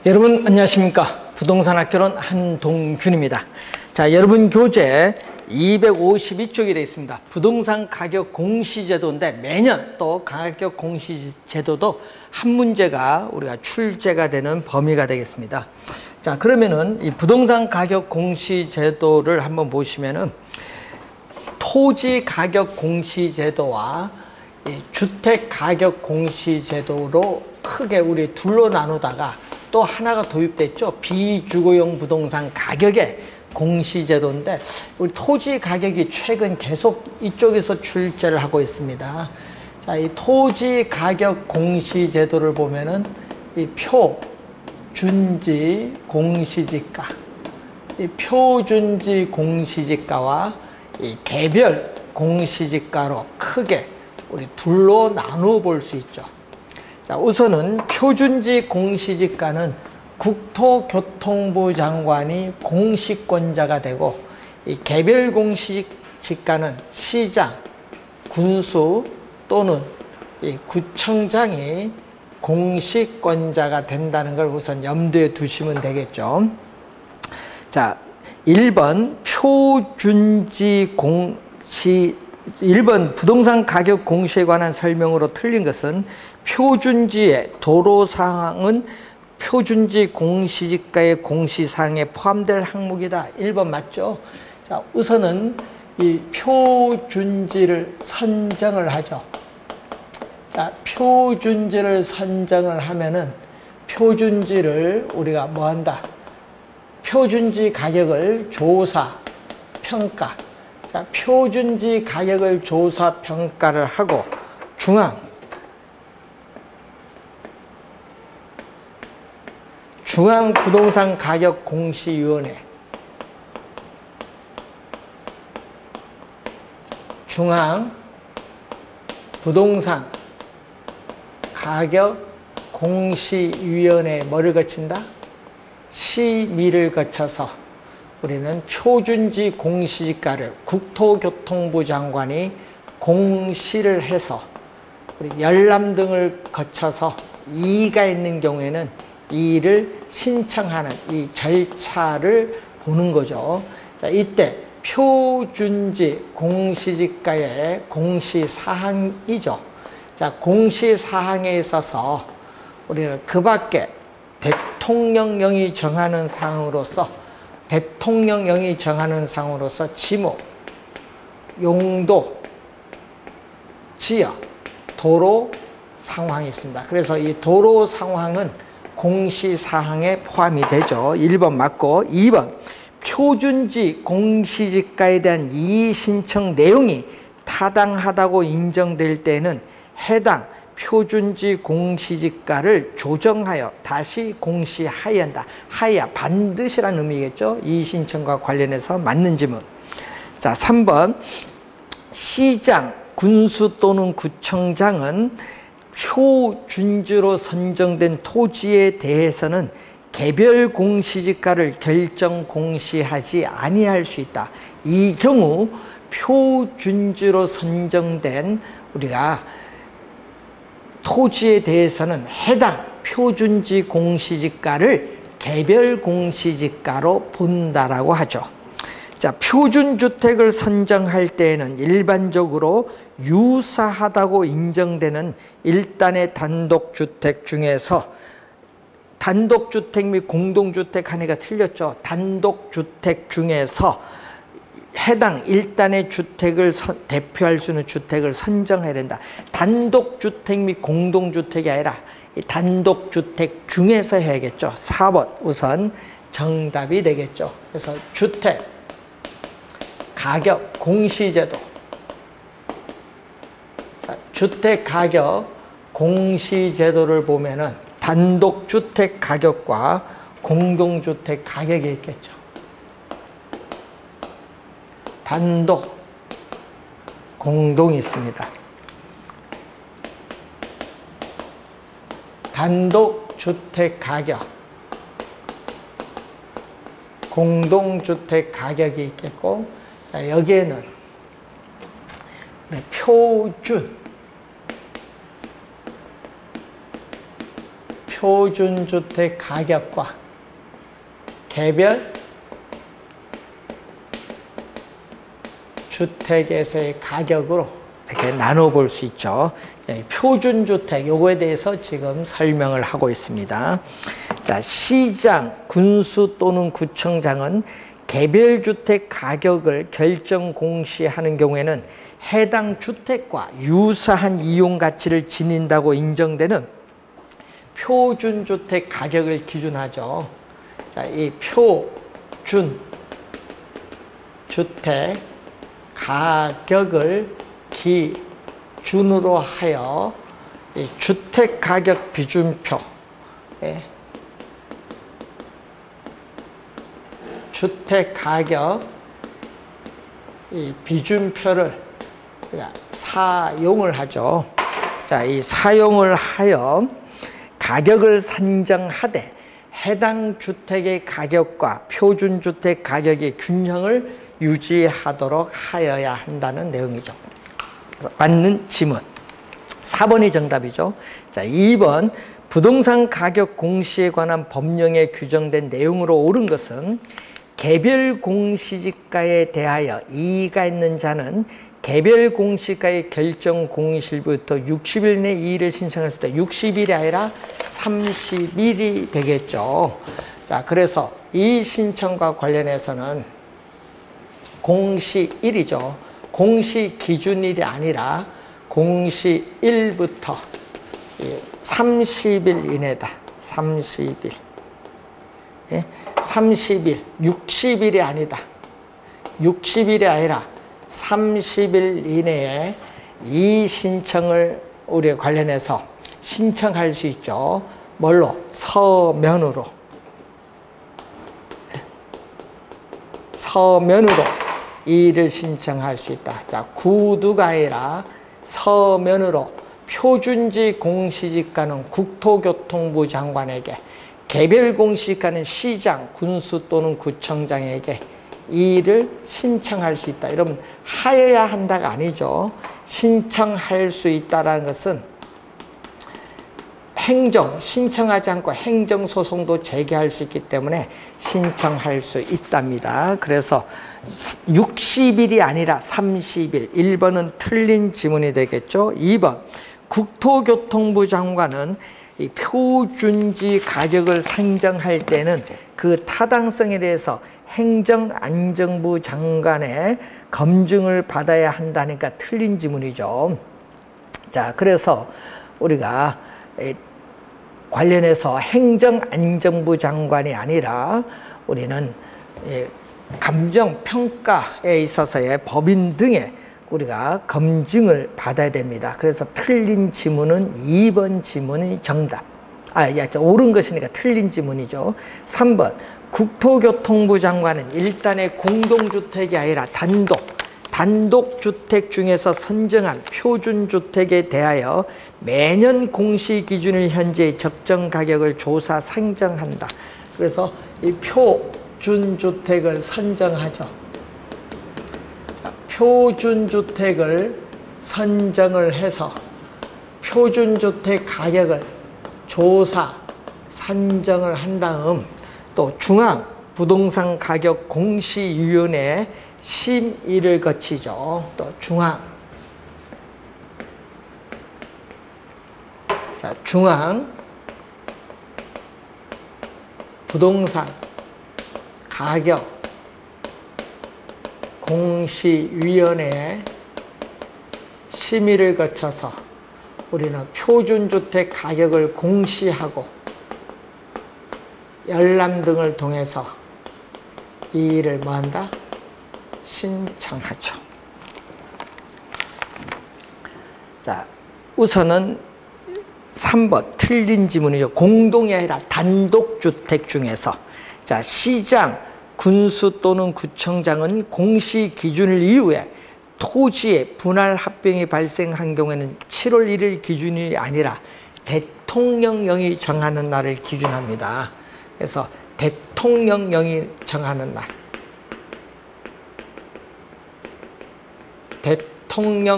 여러분 안녕하십니까? 부동산 학교론 한동균입니다. 자, 여러분 교재 252쪽이 되어 있습니다. 부동산 가격 공시제도인데 매년 또 가격 공시제도도 한 문제가 우리가 출제가 되는 범위가 되겠습니다. 자, 그러면은 이 부동산 가격 공시제도를 한번 보시면은 토지 가격 공시제도와 이 주택 가격 공시제도로 크게 우리 둘로 나누다가 또 하나가 도입됐죠. 비주거용 부동산 가격의 공시제도인데 우리 토지 가격이 최근 계속 이쪽에서 출제를 하고 있습니다. 자, 이 토지 가격 공시제도를 보면은 이 표준지 공시지가, 이 표준지 공시지가와 이 개별 공시지가로 크게 우리 둘로 나누어 볼 수 있죠. 자, 우선은 표준지 공시지가는 국토교통부 장관이 공시권자가 되고, 이 개별 공시지가는 시장, 군수 또는 이 구청장이 공시권자가 된다는 걸 우선 염두에 두시면 되겠죠. 자, 1번 표준지 공시, 1번 부동산 가격 공시에 관한 설명으로 틀린 것은 표준지의 도로상황은 표준지 공시지가의 공시사항에 포함될 항목이다. 1번 맞죠? 자, 우선은 이 표준지를 선정을 하죠. 자, 표준지를 선정을 하면은 표준지를 우리가 뭐 한다? 표준지 가격을 조사, 평가. 자, 표준지 가격을 조사, 평가를 하고 중앙부동산가격공시위원회, 중앙부동산가격공시위원회 뭐를 거친다? 심의를 거쳐서 우리는 표준지 공시지가를 국토교통부 장관이 공시를 해서 우리 열람 등을 거쳐서 이의가 있는 경우에는 이의를 신청하는 이 절차를 보는 거죠. 자, 이때 표준지 공시지가의 공시사항이죠. 자, 공시사항에 있어서 우리는 그 밖에 대통령령이 정하는 사항으로서 지목, 용도, 지역, 도로 상황이 있습니다. 그래서 이 도로 상황은 공시사항에 포함이 되죠. 1번 맞고, 2번 표준지 공시지가에 대한 이의 신청 내용이 타당하다고 인정될 때는 해당 표준지 공시지가를 조정하여 다시 공시하여야 한다. 하야 반드시라는 의미겠죠. 이의 신청과 관련해서 맞는 지문. 자, 3번 시장, 군수 또는 구청장은 표준지로 선정된 토지에 대해서는 개별 공시지가를 결정 공시하지 아니할 수 있다. 이 경우 표준지로 선정된 우리가 토지에 대해서는 해당 표준지 공시지가를 개별 공시지가로 본다라고 하죠. 자, 표준주택을 선정할 때에는 일반적으로 유사하다고 인정되는 일단의 단독주택 중에서 단독주택 및 공동주택 하나가 틀렸죠. 단독주택 중에서 해당 일단의 주택을 대표할 수 있는 주택을 선정해야 된다. 단독주택 및 공동주택이 아니라 단독주택 중에서 해야겠죠. 4번 우선 정답이 되겠죠. 그래서 주택 가격 공시제도, 주택 가격 공시제도를 보면은 단독주택 가격과 공동주택 가격이 있겠죠. 단독, 공동이 있습니다. 단독주택 가격, 공동주택 가격이 있겠고, 자, 여기에는 표준주택 가격과 개별 주택에서의 가격으로 이렇게 나눠볼 수 있죠. 표준주택 요거에 대해서 지금 설명을 하고 있습니다. 자, 시장, 군수 또는 구청장은 개별주택 가격을 결정 공시하는 경우에는 해당 주택과 유사한 이용 가치를 지닌다고 인정되는 표준주택 가격을 기준하죠. 자, 이 표준주택 가격을 기준으로 하여 이 주택가격 비준표, 주택가격 이 비준표를 사용을 하죠. 자, 이 사용을 하여 가격을 산정하되 해당 주택의 가격과 표준주택 가격의 균형을 유지하도록 하여야 한다는 내용이죠. 그래서 맞는 지문 4번이 정답이죠. 자, 2번 부동산 가격 공시에 관한 법령에 규정된 내용으로 옳은 것은 개별 공시지가에 대하여 이의가 있는 자는 개별 공시가의 결정 공시일부터 60일 내 이의를 신청할 수 있다. 60일이 아니라 30일이 되겠죠. 자, 그래서 이 신청과 관련해서는 공시일이죠. 공시 기준일이 아니라 공시일부터 30일 이내다. 30일. 30일, 60일이 아니다. 60일이 아니라 30일 이내에 이 신청을 우리에 관련해서 신청할 수 있죠. 뭘로? 서면으로. 서면으로 이의를 신청할 수 있다. 자, 구두가 아니라 서면으로 표준지 공시지가는 국토교통부 장관에게, 개별 공시지가는 시장, 군수 또는 구청장에게 이의를 신청할 수 있다. 이러면 하여야 한다가 아니죠. 신청할 수 있다는 것은 신청하지 않고 행정소송도 제기할 수 있기 때문에 신청할 수 있답니다. 그래서 60일이 아니라 30일. 1번은 틀린 지문이 되겠죠. 2번 국토교통부 장관은 이 표준지 가격을 산정할 때는 그 타당성에 대해서 행정안전부 장관의 검증을 받아야 한다니까 틀린 지문이죠. 자, 그래서 우리가 관련해서 행정안전부 장관이 아니라 우리는 감정평가에 있어서의 법인 등의 우리가 검증을 받아야 됩니다. 그래서 틀린 지문은 2번 지문이 정답. 옳은 것이니까 틀린 지문이죠. 3번 국토교통부 장관은 일단의 공동주택이 아니라 단독주택 중에서 선정한 표준주택에 대하여 매년 공시기준일 현재의 적정 가격을 조사 상정한다. 그래서 이 표준주택을 선정하죠. 자, 표준주택을 선정을 해서 표준주택 가격을 조사 산정을 한 다음 또 중앙부동산가격공시위원회 심의를 거치죠. 또 중앙부동산가격공시위원회 심의를 거쳐서 우리는 표준주택 가격을 공시하고 열람 등을 통해서 이 일을 뭐한다? 신청하죠. 자, 우선은 3번 틀린 지문이죠. 공동이 아니라 단독주택 중에서 자, 시장, 군수 또는 구청장은 공시 기준일 이후에 토지의 분할 합병이 발생한 경우에는 7월 1일 기준이 아니라 대통령령이 정하는 날을 기준합니다. 그래서 대통령령이 정하는 날,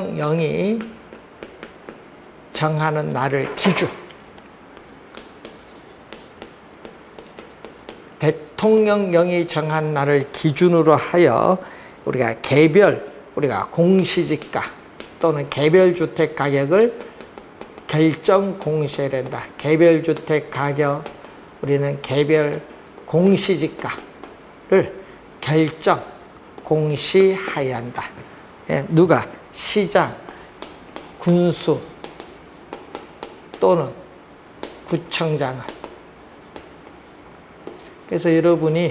대통령령이 정하는 날을 대통령령이 정한 날을 기준으로 하여 우리가 우리가 공시지가 또는 개별주택 가격을 결정 공시해야 된다. 개별주택 가격, 우리는 개별 공시지가를 결정 공시해야 한다. 예, 누가? 시장, 군수 또는 구청장은. 그래서 여러분이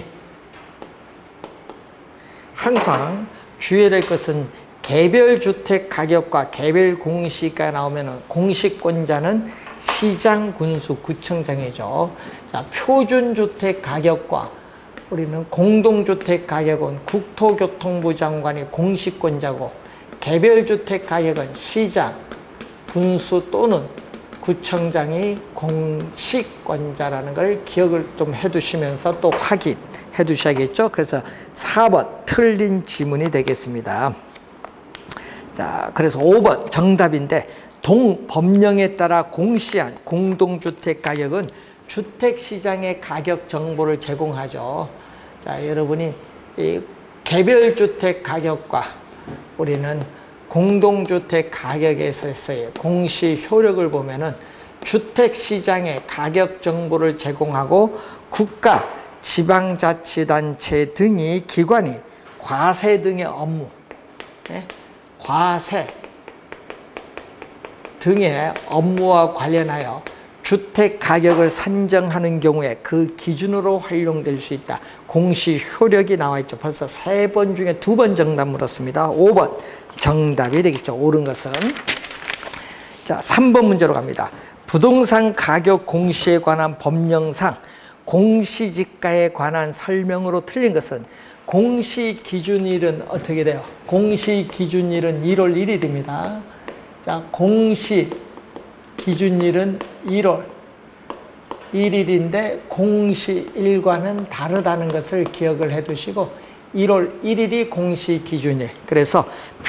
항상 주의해야 될 것은 개별주택 가격과 개별 공시가 나오면 공시권자는 시장, 군수, 구청장이죠. 자, 표준주택 가격과 우리는 공동주택 가격은 국토교통부 장관이 공시권자고, 개별주택 가격은 시장, 군수 또는 구청장이 공시권자라는 걸 기억을 좀 해두시면서 또 확인해 두셔야겠죠. 그래서 4번 틀린 지문이 되겠습니다. 자, 그래서 5번 정답인데, 동법령에 따라 공시한 공동주택 가격은 주택시장의 가격 정보를 제공하죠. 자, 여러분이 이 개별주택 가격과 우리는 공동주택 가격에서의 공시 효력을 보면은 주택시장의 가격 정보를 제공하고 국가, 지방자치단체 등이 기관이 과세 등의 업무, 과세 등의 업무와 관련하여 주택 가격을 산정하는 경우에 그 기준으로 활용될 수 있다. 공시 효력이 나와 있죠. 벌써 3번 중에 2번 정답 물었습니다. 5번 정답이 되겠죠. 옳은 것은. 자, 3번 문제로 갑니다. 부동산 가격 공시에 관한 법령상 공시지가에 관한 설명으로 틀린 것은, 공시 기준일은 어떻게 돼요? 공시 기준일은 1월 1일입니다. 자, 공시 기준일은 1월 1일인데 공시일과는 다르다는 것을 기억을 해 두시고, 1월 1일이 공시 기준일. 그래서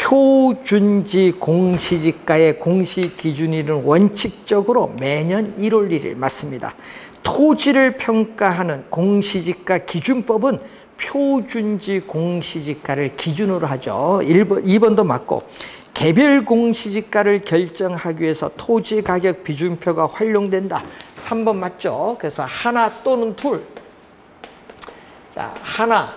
표준지 공시지가의 공시 기준일은 원칙적으로 매년 1월 1일 맞습니다. 토지를 평가하는 공시지가 기준법은 표준지 공시지가를 기준으로 하죠. 2번도 맞고, 개별 공시지가를 결정하기 위해서 토지 가격 비준표가 활용된다. 3번 맞죠? 그래서 하나 또는 둘. 자, 하나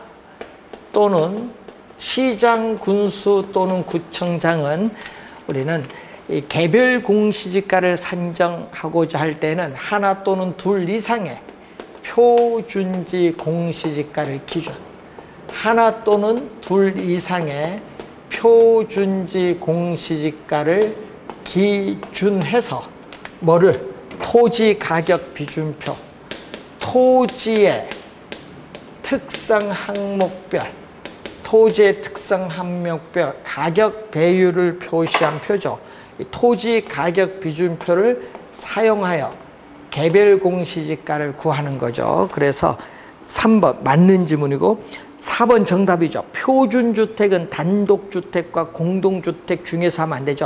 또는 시장, 군수 또는 구청장은 우리는 이 개별 공시지가를 산정하고자 할 때는 하나 또는 둘 이상의 표준지 공시지가를 기준, 하나 또는 둘 이상의 표준지 공시지가를 기준해서 뭐를? 토지 가격 비준표, 토지의 특성 항목별, 토지의 특성 항목별 가격 배율을 표시한 표죠. 토지 가격 비준표를 사용하여 개별 공시지가를 구하는 거죠. 그래서 3번 맞는 지문이고, 4번 정답이죠. 표준주택은 단독주택과 공동주택 중에서 하면 안 되죠.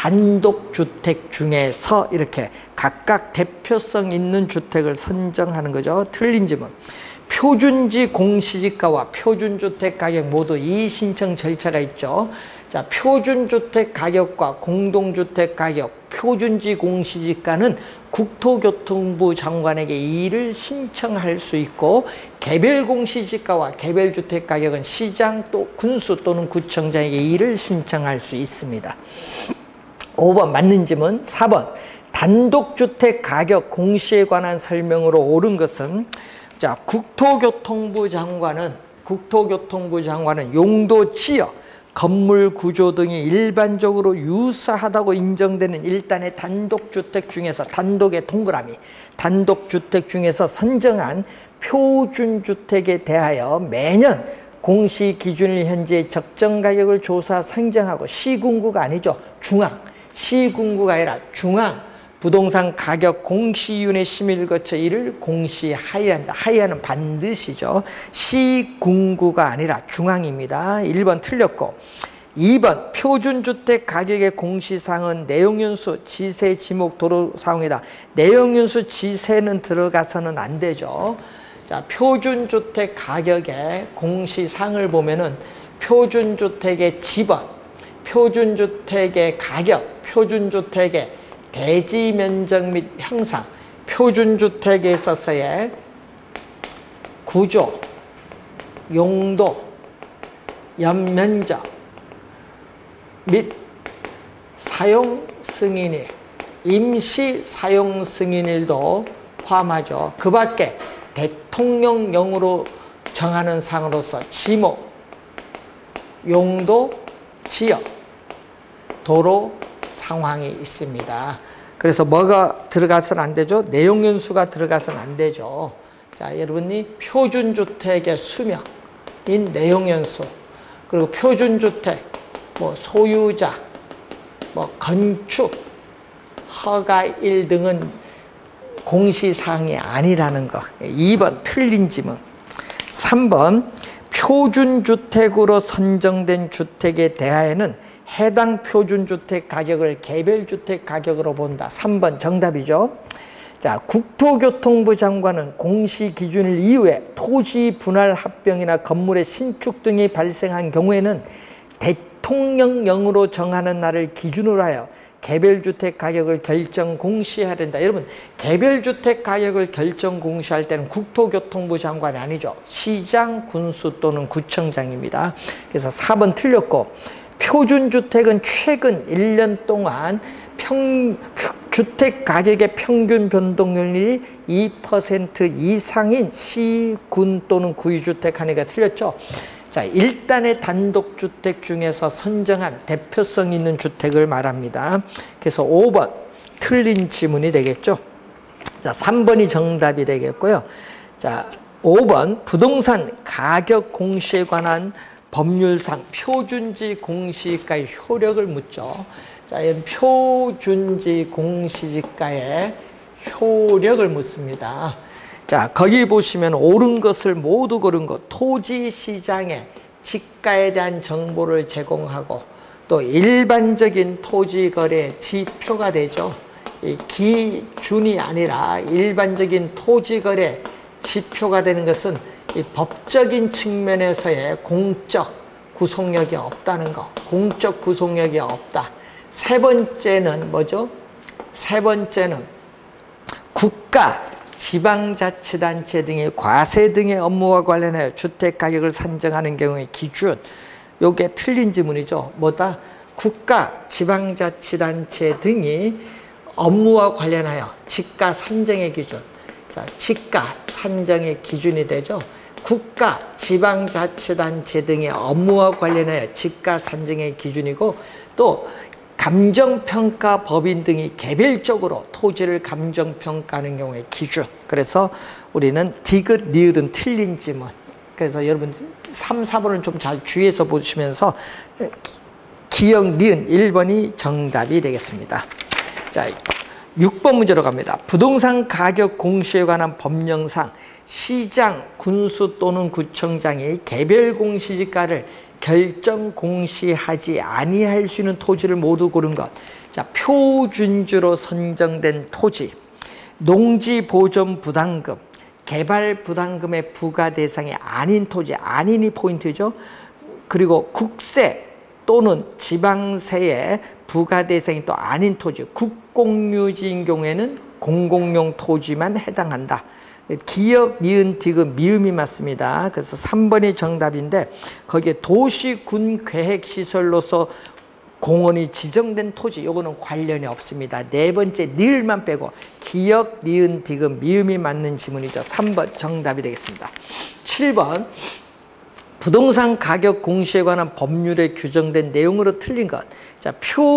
단독주택 중에서 이렇게 각각 대표성 있는 주택을 선정하는 거죠. 틀린 지문. 표준지 공시지가와 표준주택 가격 모두 이의신청 절차가 있죠. 자, 표준주택 가격과 공동주택 가격, 표준지 공시지가는 국토교통부 장관에게 이의를 신청할 수 있고, 개별 공시지가와 개별주택 가격은 시장 또 군수 또는 구청장에게 이의를 신청할 수 있습니다. 5번 맞는 질문. 4번 단독주택 가격 공시에 관한 설명으로 옳은 것은, 자, 국토교통부 장관은 용도, 지역, 건물 구조 등이 일반적으로 유사하다고 인정되는 일단의 단독주택 중에서, 단독의 동그라미, 단독주택 중에서 선정한 표준주택에 대하여 매년 공시 기준일 현재 적정 가격을 조사 상정하고, 시군구가 아니죠. 중앙, 시군구가 아니라 중앙 부동산 가격 공시위원회 심의를 거쳐 이를 공시하여야 한다. 하여야는 반드시죠. 시군구가 아니라 중앙입니다. 1번 틀렸고, 2번 표준주택 가격의 공시사항은 내용연수, 지세, 지목, 도로 사용이다. 내용연수, 지세는 들어가서는 안 되죠. 자, 표준주택 가격의 공시상을 보면은 표준주택의 지번, 표준주택의 가격, 표준주택의 대지 면적 및 형상, 표준주택에 있어서의 구조, 용도, 연면적 및 사용 승인일, 임시 사용 승인일도 포함하죠. 그 밖에 대통령령으로 정하는 상으로서 지목, 용도, 지역, 도로 상황이 있습니다. 그래서 뭐가 들어가서는 안 되죠? 내용연수가 들어가서는 안 되죠. 자, 여러분이 표준주택의 수명인 내용연수, 그리고 표준주택, 뭐 소유자, 뭐 건축, 허가일 등은 공시사항이 아니라는 거. 2번 틀린 지문. 3번 표준주택으로 선정된 주택에 대하여는 해당 표준주택 가격을 개별주택 가격으로 본다. 3번 정답이죠. 자, 국토교통부 장관은 공시 기준일 이후에 토지 분할 합병이나 건물의 신축 등이 발생한 경우에는 대통령령으로 정하는 날을 기준으로 하여 개별주택 가격을 결정 공시해야 된다. 여러분, 개별주택 가격을 결정 공시할 때는 국토교통부 장관이 아니죠. 시장, 군수 또는 구청장입니다. 그래서 4번 틀렸고, 표준주택은 최근 1년 동안 주택 가격의 평균 변동률이 2% 이상인 시, 군 또는 구유주택 하니까 틀렸죠. 자, 일단의 단독주택 중에서 선정한 대표성 있는 주택을 말합니다. 그래서 5번 틀린 지문이 되겠죠. 자, 3번이 정답이 되겠고요. 자, 5번 부동산 가격 공시에 관한 법률상 표준지 공시지가의 효력을 묻죠. 자, 표준지 공시지가의 효력을 묻습니다. 자, 거기 보시면 옳은 것을 모두 고른 것, 토지 시장의 지가에 대한 정보를 제공하고 또 일반적인 토지 거래 지표가 되죠. 이 기준이 아니라 일반적인 토지 거래 지표가 되는 것은 이 법적인 측면에서의 공적 구속력이 없다는 거. 공적 구속력이 없다. 세 번째는 뭐죠? 세 번째는 국가, 지방자치단체 등의 과세 등의 업무와 관련하여 주택가격을 산정하는 경우의 기준. 요게 틀린 지문이죠. 뭐다? 국가, 지방자치단체 등이 업무와 관련하여 지가 산정의 기준. 자, 지가 산정의 기준이 되죠. 국가, 지방자치단체 등의 업무와 관련하여 지가 산정의 기준이고, 또 감정평가 법인 등이 개별적으로 토지를 감정평가하는 경우의 기준. 그래서 우리는 디귿, 니은 틀린 지문. 그래서 여러분 3, 4번을 좀 잘 주의해서 보시면서 기역, 니은 1번이 정답이 되겠습니다. 자, 6번 문제로 갑니다. 부동산 가격 공시에 관한 법령상 시장, 군수 또는 구청장이 개별 공시지가를 결정 공시하지 아니할 수 있는 토지를 모두 고른 것. 자, 표준지로 선정된 토지, 농지 보존 부담금, 개발 부담금의 부과 대상이 아닌 토지, 아닌이 포인트죠. 그리고 국세 또는 지방세의 부과 대상이 또 아닌 토지, 국공유지인 경우에는 공공용 토지만 해당한다. 기역, 니은, 디귿, 미음이 맞습니다. 그래서 3번이 정답인데 거기에 도시, 군, 계획시설로서 공원이 지정된 토지, 요거는 관련이 없습니다. 네 번째 니을만 빼고 기역, 니은, 디귿, 미음이 맞는 지문이죠. 3번 정답이 되겠습니다. 7번 부동산 가격 공시에 관한 법률에 규정된 내용으로 틀린 것. 자,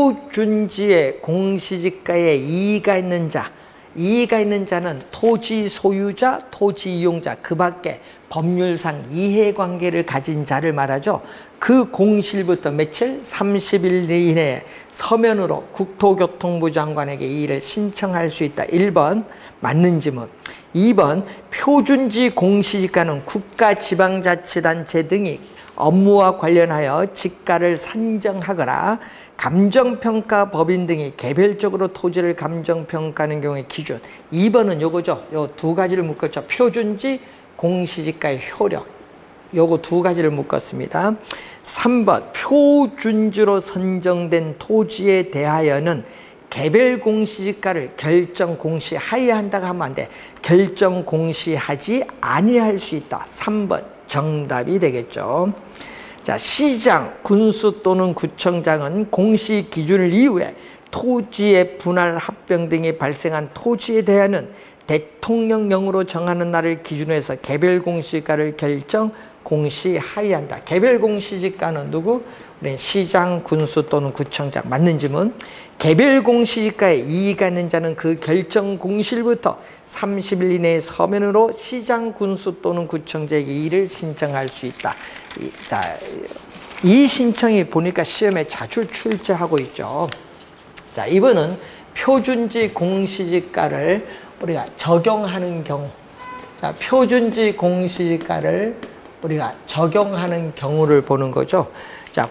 표준지의 공시지가에 이의가 있는 자, 이의가 있는 자는 토지 소유자, 토지 이용자, 그 밖에 법률상 이해관계를 가진 자를 말하죠. 그 공시일부터 며칠? 30일 이내에 서면으로 국토교통부 장관에게 이의를 신청할 수 있다. 1번 맞는 지문. 2번 표준지 공시지가는 국가, 지방자치단체 등이 업무와 관련하여 지가를 산정하거나 감정평가 법인 등이 개별적으로 토지를 감정평가하는 경우의 기준. 2번은 요거죠. 요 두 가지를 묶었죠. 표준지, 공시지가의 효력. 요거 두 가지를 묶었습니다. 3번 표준지로 선정된 토지에 대하여는 개별 공시지가를 결정 공시하여야 한다고 하면 안 돼. 결정 공시하지 아니할 수 있다. 3번 정답이 되겠죠. 자, 시장, 군수 또는 구청장은 공시 기준을 이후에 토지의 분할 합병 등이 발생한 토지에 대하여는 대통령령으로 정하는 날을 기준으로 해서 개별 공시지가를 결정 공시하여야 한다. 개별 공시지가는 누구? 우리 시장, 군수 또는 구청장. 맞는 질문. 개별 공시지가에 이의가 있는 자는 그 결정 공시일부터 30일 이내에 서면으로 시장, 군수 또는 구청장에게 이의를 신청할 수 있다. 자, 이 신청이 보니까 시험에 자주 출제하고 있죠. 자, 이번은 표준지 공시지가를 우리가 적용하는 경우. 자, 표준지 공시지가를 우리가 적용하는 경우를 보는 거죠. 자,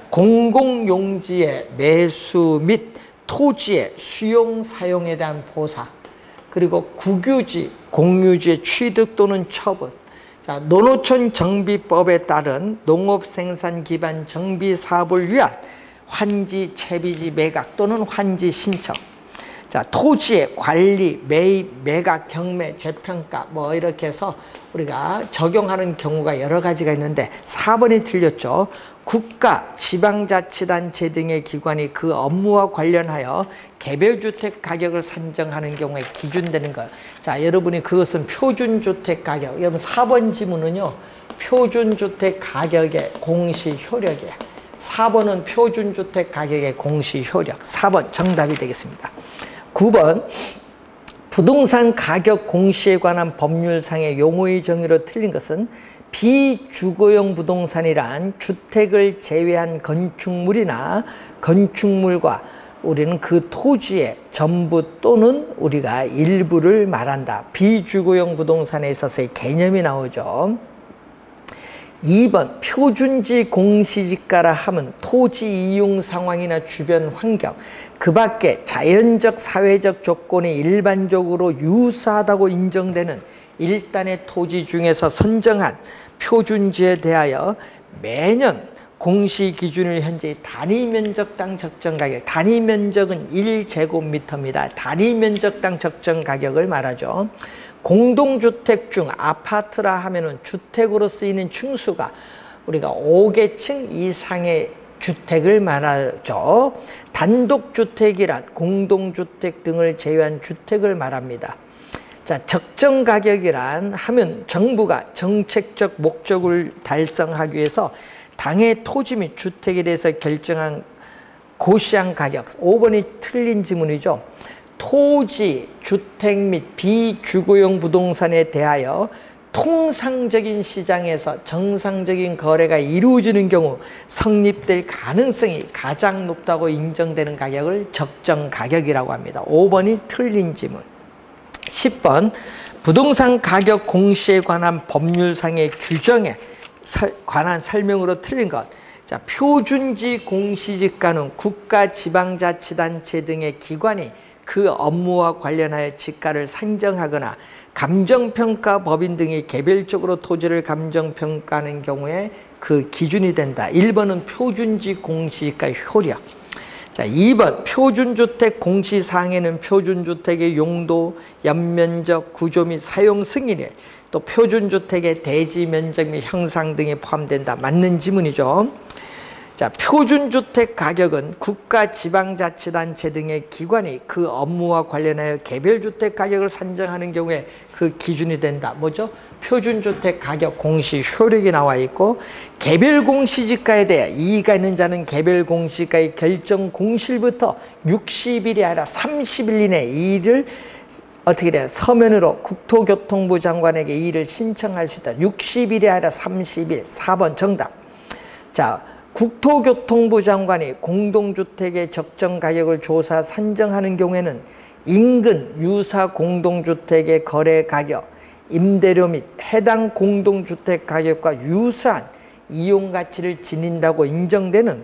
공공용지의 매수 및 토지의 수용 사용에 대한 보상, 그리고 국유지, 공유지의 취득 또는 처분. 자, 농어촌 정비법에 따른 농업생산 기반 정비 사업을 위한 환지, 채비지 매각 또는 환지 신청. 자, 토지의 관리, 매입, 매각, 경매, 재평가 뭐 이렇게 해서 우리가 적용하는 경우가 여러 가지가 있는데 4번이 틀렸죠. 국가, 지방자치단체 등의 기관이 그 업무와 관련하여 개별주택 가격을 산정하는 경우에 기준되는 거예요. 자, 여러분이 그것은 표준주택 가격. 여러분 4번 지문은요. 표준주택 가격의 공시 효력이에요. 4번은 표준주택 가격의 공시 효력. 4번 정답이 되겠습니다. 9번 부동산 가격 공시에 관한 법률상의 용어의 정의로 틀린 것은 비주거용 부동산이란 주택을 제외한 건축물이나 건축물과 우리는 그 토지의 전부 또는 우리가 일부를 말한다. 비주거용 부동산에 있어서의 개념이 나오죠. 2번 표준지 공시지가라 함은 토지 이용 상황이나 주변 환경, 그 밖에 자연적 사회적 조건이 일반적으로 유사하다고 인정되는 일단의 토지 중에서 선정한 표준지에 대하여 매년 공시 기준을 현재 단위 면적당 적정 가격, 단위 면적은 1제곱미터입니다. 단위 면적당 적정 가격을 말하죠. 공동주택 중 아파트라 하면은 주택으로 쓰이는 층수가 우리가 5개층 이상의 주택을 말하죠. 단독주택이란 공동주택 등을 제외한 주택을 말합니다. 자, 적정 가격이란 하면 정부가 정책적 목적을 달성하기 위해서 당의 토지 및 주택에 대해서 결정한 고시한 가격. 5번이 틀린 지문이죠. 토지, 주택 및 비주거용 부동산에 대하여 통상적인 시장에서 정상적인 거래가 이루어지는 경우 성립될 가능성이 가장 높다고 인정되는 가격을 적정 가격이라고 합니다. 5번이 틀린 지문. 10번 부동산 가격 공시에 관한 법률상의 규정에 관한 설명으로 틀린 것. 자, 표준지 공시지가는 국가, 지방자치단체 등의 기관이 그 업무와 관련하여 지가를 산정하거나 감정평가 법인 등이 개별적으로 토지를 감정평가하는 경우에 그 기준이 된다. 1번은 표준지 공시지가의 효력. 자, 2번 표준주택 공시사항에는 표준주택의 용도, 연면적, 구조 및 사용 승인일, 또 표준주택의 대지 면적 및 형상 등이 포함된다. 맞는 지문이죠. 자, 표준주택 가격은 국가, 지방자치단체 등의 기관이 그 업무와 관련하여 개별주택 가격을 산정하는 경우에 그 기준이 된다. 뭐죠? 표준주택 가격 공시 효력이 나와 있고, 개별 공시지가에 대해 이의가 있는 자는 개별 공시지가의 결정 공시일부터 60일이 아니라 30일 이내 이의를 어떻게 돼요? 서면으로 국토교통부 장관에게 이의를 신청할 수 있다. 60일이 아니라 30일. 4번 정답. 자, 국토교통부 장관이 공동주택의 적정 가격을 조사 산정하는 경우에는 인근 유사 공동주택의 거래 가격, 임대료 및 해당 공동주택 가격과 유사한 이용가치를 지닌다고 인정되는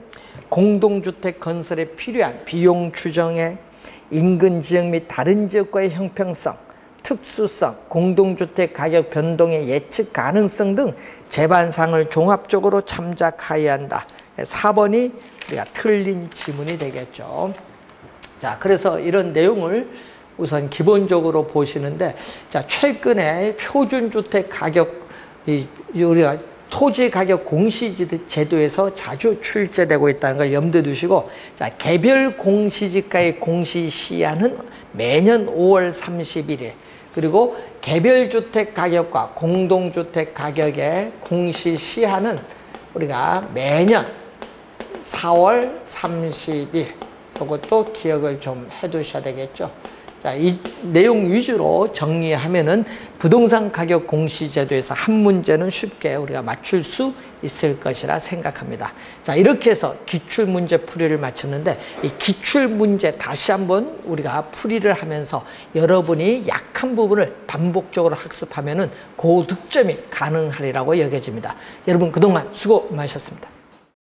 공동주택 건설에 필요한 비용 추정에 인근 지역 및 다른 지역과의 형평성, 특수성, 공동주택 가격 변동의 예측 가능성 등 재반상을 종합적으로 참작하여야 한다. 4번이 우리가 틀린 지문이 되겠죠. 자, 그래서 이런 내용을 우선 기본적으로 보시는데, 자, 최근에 표준주택 가격, 우리가 토지 가격 공시제도에서 자주 출제되고 있다는 걸 염두에 두시고, 자, 개별 공시지가의 공시 시한은 매년 5월 31일, 그리고 개별 주택 가격과 공동주택 가격의 공시 시한은 우리가 매년 4월 30일, 이것도 기억을 좀 해두셔야 되겠죠. 자, 이 내용 위주로 정리하면은 부동산 가격 공시제도에서 한 문제는 쉽게 우리가 맞출 수 있을 것이라 생각합니다. 자, 이렇게 해서 기출문제 풀이를 마쳤는데, 이 기출문제 다시 한번 우리가 풀이를 하면서 여러분이 약한 부분을 반복적으로 학습하면은 고득점이 가능하리라고 여겨집니다. 여러분 그동안 수고 많으셨습니다.